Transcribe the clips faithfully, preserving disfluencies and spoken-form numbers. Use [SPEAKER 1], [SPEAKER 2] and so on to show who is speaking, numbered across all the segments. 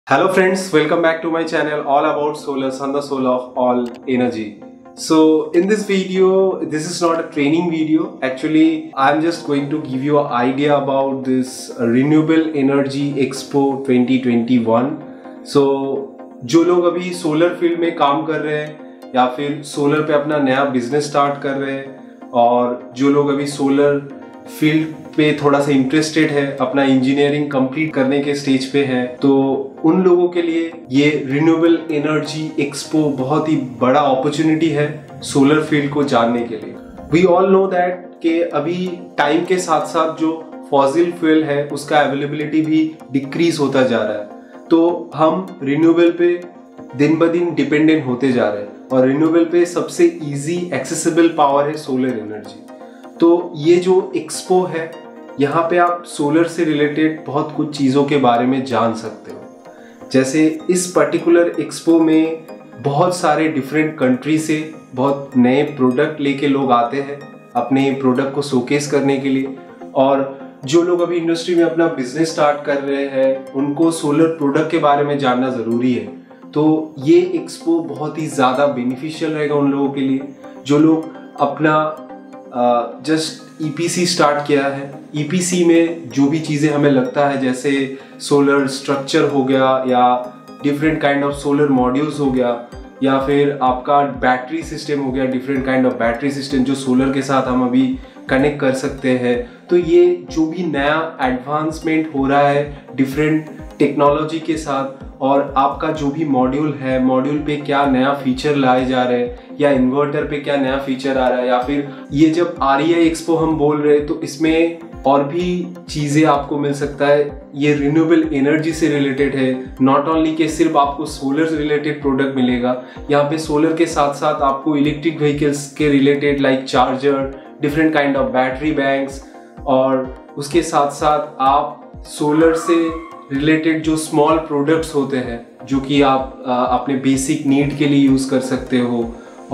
[SPEAKER 1] Hello friends, welcome back to my channel all about solar, sun the soul of all energy. So in this video, this is not a training video. Actually, I'm just going to give you an idea about this Renewable Energy Expo twenty twenty-one. So जो लोग अभी solar field में काम कर रहे हैं या फिर सोलर पे अपना नया बिजनेस स्टार्ट कर रहे हैं और जो लोग अभी सोलर फील्ड पे थोड़ा सा इंटरेस्टेड है, अपना इंजीनियरिंग कंप्लीट करने के स्टेज पे है, तो उन लोगों के लिए ये रिन्यूएबल एनर्जी एक्सपो बहुत ही बड़ा अपॉर्चुनिटी है सोलर फील्ड को जानने के लिए। वी ऑल नो दैट कि अभी टाइम के साथ साथ जो फॉसिल फ्यूल है उसका अवेलेबिलिटी भी डिक्रीज होता जा रहा है, तो हम रिन्यूएबल पे दिन ब दिन डिपेंडेंट होते जा रहे हैं और रिन्यूएबल पे सबसे इजी एक्सेसिबल पावर है सोलर एनर्जी। तो ये जो एक्सपो है यहाँ पे आप सोलर से रिलेटेड बहुत कुछ चीज़ों के बारे में जान सकते हो। जैसे इस पर्टिकुलर एक्सपो में बहुत सारे डिफरेंट कंट्री से बहुत नए प्रोडक्ट लेके लोग आते हैं अपने प्रोडक्ट को शोकेस करने के लिए, और जो लोग अभी इंडस्ट्री में अपना बिजनेस स्टार्ट कर रहे हैं उनको सोलर प्रोडक्ट के बारे में जानना ज़रूरी है। तो ये एक्सपो बहुत ही ज़्यादा बेनिफिशियल रहेगा उन लोगों के लिए जो लोग अपना जस्ट ईपीसी स्टार्ट किया है। ईपीसी में जो भी चीज़ें हमें लगता है जैसे सोलर स्ट्रक्चर हो गया या different kind of solar modules हो गया या फिर आपका बैटरी सिस्टम हो गया, different kind of battery system solar सोलर के साथ हम अभी कनेक्ट कर सकते हैं। तो ये जो भी नया एडवांसमेंट हो रहा है डिफरेंट टेक्नोलॉजी के साथ, और आपका जो भी मॉड्यूल है मॉड्यूल पे क्या नया फीचर लाए जा रहे हैं या इन्वर्टर पे क्या नया फीचर आ रहा है, या फिर ये जब आरईआई एक्सपो हम बोल रहे हैं तो इसमें और भी चीज़ें आपको मिल सकता है। ये रिन्यूएबल एनर्जी से रिलेटेड है, नॉट ओनली कि सिर्फ आपको सोलर से रिलेटेड प्रोडक्ट मिलेगा, यहाँ पे सोलर के साथ साथ आपको इलेक्ट्रिक व्हीकल्स के related like charger, different kind of battery banks, और उसके साथ साथ आप सोलर से रिलेटेड जो स्मॉल प्रोडक्ट्स होते हैं जो कि आप आ, अपने बेसिक नीड के लिए यूज़ कर सकते हो,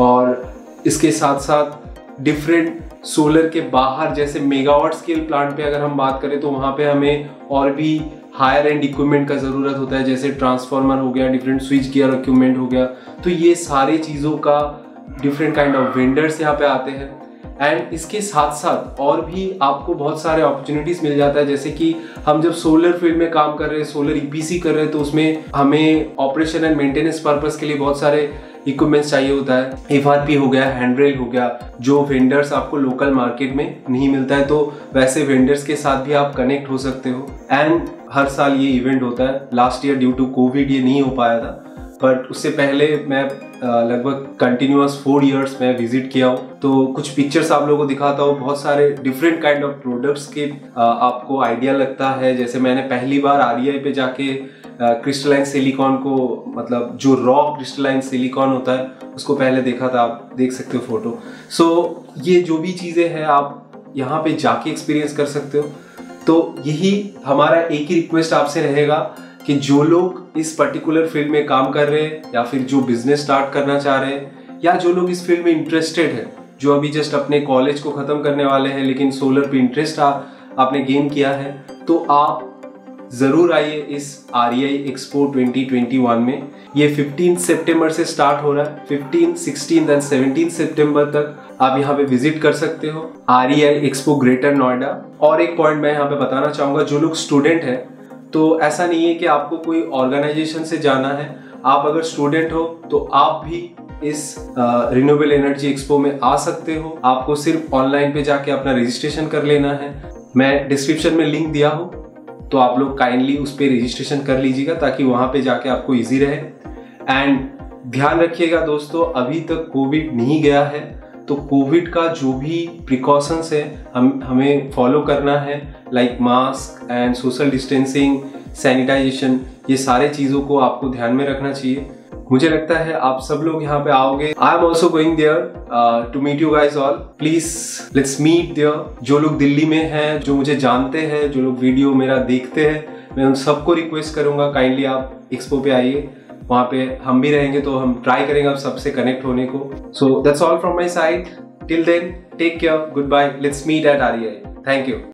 [SPEAKER 1] और इसके साथ साथ डिफरेंट सोलर के बाहर जैसे मेगावाट स्केल प्लांट पे अगर हम बात करें तो वहाँ पे हमें और भी हायर एंड इक्विपमेंट का ज़रूरत होता है, जैसे ट्रांसफार्मर हो गया, डिफरेंट स्विच गियर इक्विपमेंट हो गया। तो ये सारे चीज़ों का डिफरेंट काइंड ऑफ वेंडर्स यहाँ पे आते हैं, एंड इसके साथ साथ और भी आपको बहुत सारे अपॉर्चुनिटीज़ मिल जाता है। जैसे कि हम जब सोलर फील्ड में काम कर रहे हैं, सोलर ईपीसी कर रहे हैं, तो उसमें हमें ऑपरेशन एंड मेंटेनेंस पर्पस के लिए बहुत सारे इक्विपमेंट्स चाहिए होता है। एफआरपी हो गया, हैंडरेल हो गया, जो वेंडर्स आपको लोकल मार्केट में नहीं मिलता है, तो वैसे वेंडर्स के साथ भी आप कनेक्ट हो सकते हो। एंड हर साल ये इवेंट होता है। Last year due to covid ये नहीं हो पाया था, बट उससे पहले मैं लगभग कंटिन्यूअस फोर इयर्स में विजिट किया हूँ। तो कुछ पिक्चर्स आप लोगों को दिखाता हूँ, बहुत सारे डिफरेंट काइंड ऑफ प्रोडक्ट्स के आपको आइडिया लगता है। जैसे मैंने पहली बार आरईआई पे जाके क्रिस्टलाइन सिलिकॉन को, मतलब जो रॉ क्रिस्टलाइन सिलिकॉन होता है उसको पहले देखा था, आप देख सकते हो फोटो। सो so, ये जो भी चीज़ें हैं आप यहाँ पे जाके एक्सपीरियंस कर सकते हो। तो यही हमारा एक ही रिक्वेस्ट आपसे रहेगा कि जो लोग इस पर्टिकुलर फील्ड में काम कर रहे हैं या फिर जो बिजनेस स्टार्ट करना चाह रहे हैं या जो लोग इस फील्ड में इंटरेस्टेड है, जो अभी जस्ट अपने कॉलेज को ख़त्म करने वाले हैं लेकिन सोलर पे इंटरेस्ट आपने गेन किया है, तो आप ज़रूर आइए इस REI expo twenty twenty one में। ये फिफ्टीन सितंबर से स्टार्ट हो रहा है, फिफ्टीन, सिक्सटीन एंड सेवनटीन सितंबर तक आप यहाँ पे विजिट कर सकते हो, आरईआई एक्सपो ग्रेटर नोएडा। और एक पॉइंट मैं यहाँ पे बताना चाहूँगा, जो लोग स्टूडेंट हैं तो ऐसा नहीं है कि आपको कोई ऑर्गेनाइजेशन से जाना है। आप अगर स्टूडेंट हो तो आप भी इस रिन्यूएबल एनर्जी एक्सपो में आ सकते हो। आपको सिर्फ ऑनलाइन पे जाके अपना रजिस्ट्रेशन कर लेना है। मैं डिस्क्रिप्शन में लिंक दिया हूँ, तो आप लोग काइंडली उस पर रजिस्ट्रेशन कर लीजिएगा ताकि वहाँ पे जाके आपको इजी रहे। एंड ध्यान रखिएगा दोस्तों, अभी तक कोविड नहीं गया है, तो कोविड का जो भी प्रिकॉशंस है हम हमें फॉलो करना है, like mask and social distancing, sanitization, ये सारे चीज़ों को आपको ध्यान में रखना चाहिए। मुझे लगता है आप सब लोग यहाँ पे आओगे। I am also going there to meet you guys all. Please let's meet there. जो लोग दिल्ली में हैं, जो मुझे जानते हैं, जो लोग वीडियो मेरा देखते हैं, मैं उन सबको रिक्वेस्ट करूँगा काइंडली आप एक्सपो पे आइए। वहाँ पे हम भी रहेंगे तो हम ट्राई करेंगे आप सबसे कनेक्ट होने को। So that's all from my side. Till then take care, good bye, let's meet at REI. Thank you.